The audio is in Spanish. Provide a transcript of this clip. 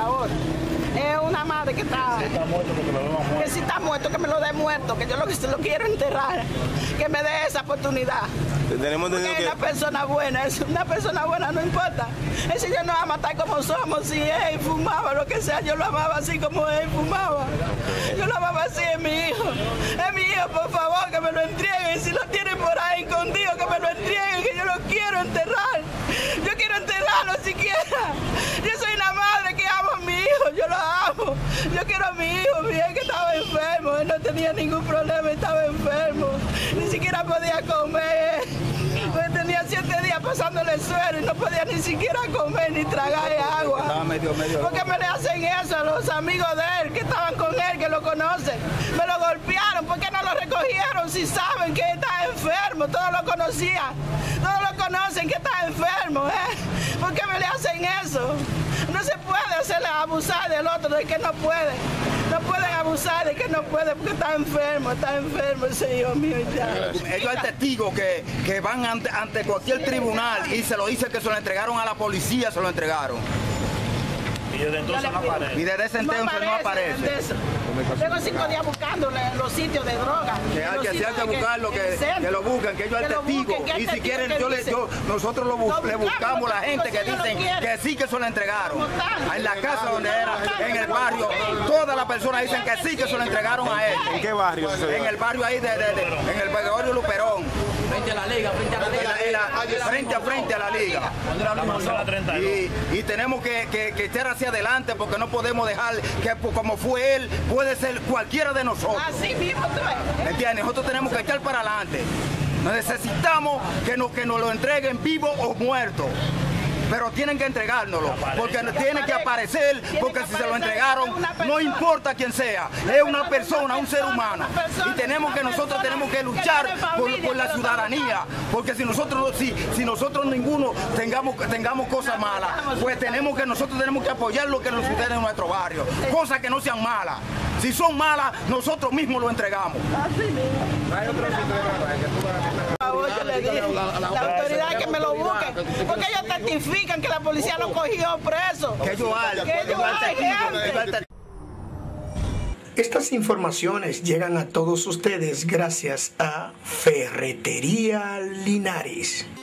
favor. Es una madre que está... Si está muerto, porque lo vemos muerto. Que si está muerto, que me lo dé muerto, que yo lo quiero enterrar. Que me dé esa oportunidad. Tenemos Porque entendido es una persona buena, es una persona buena, no importa. El Señor nos va a matar como somos, si él fumaba, lo que sea, yo lo amaba así como él fumaba. Yo lo amaba así, es mi hijo. Es mi hijo, por favor, que me lo entreguen. Si lo tienen por ahí escondido, que me lo entreguen, que yo lo quiero enterrar. Yo quiero enterrarlo siquiera. Yo soy una madre que amo a mi hijo, yo lo amo. Yo quiero a mi hijo, mi hijo que estaba enfermo, él no tenía ningún problema, estaba enfermo. Ni siquiera podía comer. Pues tenía 7 días pasándole suero y no podía ni siquiera comer ni tragar agua. Estaba medio. ¿Por qué me le hacen eso a los amigos de él que estaban con él, que lo conocen? Me lo golpearon, ¿por qué no lo recogieron si saben que está enfermo? Todos lo conocían, todos lo conocen que está enfermo, ¿eh? ¿Por qué me le hacen eso? No se puede hacerle abusar del otro, de que no puede. No pueden abusar de que no puede porque está enfermo ese hijo mío. Ellos hay testigos que van ante cualquier tribunal y se lo dicen que se lo entregaron a la policía, se lo entregaron. Y desde entonces no aparece. Y desde ese entonces no aparece. Tengo 5 días buscándole los sitios de droga. Que hay que buscarlo, que lo busquen, que ellos hay testigos. Y si quieren, nosotros le buscamos la gente que dicen que sí que se lo entregaron. En la casa donde era, en el barrio, todas las personas dicen que sí que se lo entregaron a él. ¿En qué barrio? En el barrio ahí, en el barrio Luperón. Frente a la liga. Frente a la liga. Y tenemos que estar hacia adelante porque no podemos dejar que como fue él, puede ser cualquiera de nosotros. Así mismo tú ves. ¿Entiendes? Nosotros tenemos que echar para adelante. Necesitamos que nos lo entreguen vivo o muerto. Pero tienen que entregárnoslo, porque tiene que aparecer, porque si se lo entregaron, no importa quién sea, es una persona, un ser humano. Y nosotros tenemos que luchar por la ciudadanía, porque si nosotros ninguno tengamos cosas malas, pues nosotros tenemos que apoyar lo que nos sucede en nuestro barrio, cosas que no sean malas. Si son malas, nosotros mismos lo entregamos. Hay otro la autoridad que me lo busquen, porque ellos testifican que la policía lo cogió preso. Estas informaciones llegan a todos ustedes gracias a Ferretería Linares.